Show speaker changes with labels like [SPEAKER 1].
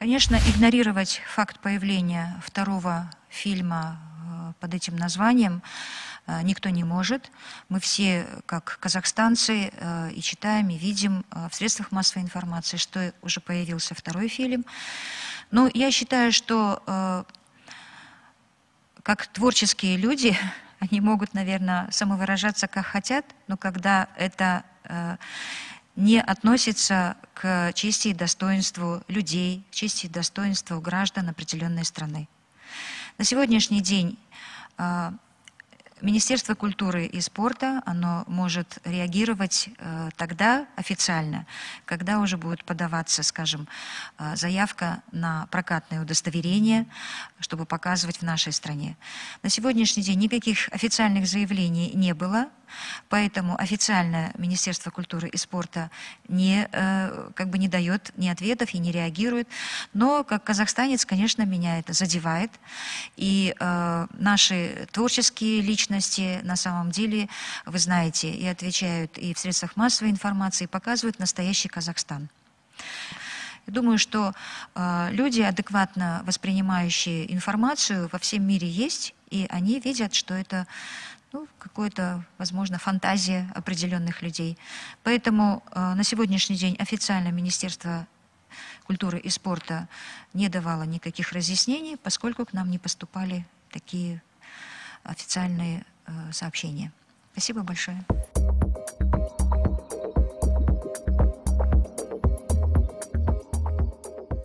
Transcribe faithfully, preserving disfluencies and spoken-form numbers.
[SPEAKER 1] Конечно, игнорировать факт появления второго фильма под этим названием никто не может. Мы все, как казахстанцы, и читаем, и видим в средствах массовой информации, что уже появился второй фильм. Но я считаю, что как творческие люди, они могут, наверное, самовыражаться как хотят, но когда это не относится к чести и достоинству людей, к чести и достоинству граждан определенной страны. На сегодняшний день Министерство культуры и спорта, оно может реагировать э, тогда официально, когда уже будет подаваться, скажем, э, заявка на прокатное удостоверение, чтобы показывать в нашей стране. На сегодняшний день никаких официальных заявлений не было, поэтому официально Министерство культуры и спорта не, э, как бы не дает ни ответов и не реагирует. Но как казахстанец, конечно, меня это задевает. И э, наши творческие личности на самом деле, вы знаете, и отвечают и в средствах массовой информации, показывают настоящий Казахстан. Я думаю, что э, люди, адекватно воспринимающие информацию, во всем мире есть, и они видят, что это ну, какая-то, возможно, фантазия определенных людей. Поэтому э, на сегодняшний день официально Министерство культуры и спорта не давало никаких разъяснений, поскольку к нам не поступали такие официальные э, сообщения. Спасибо большое.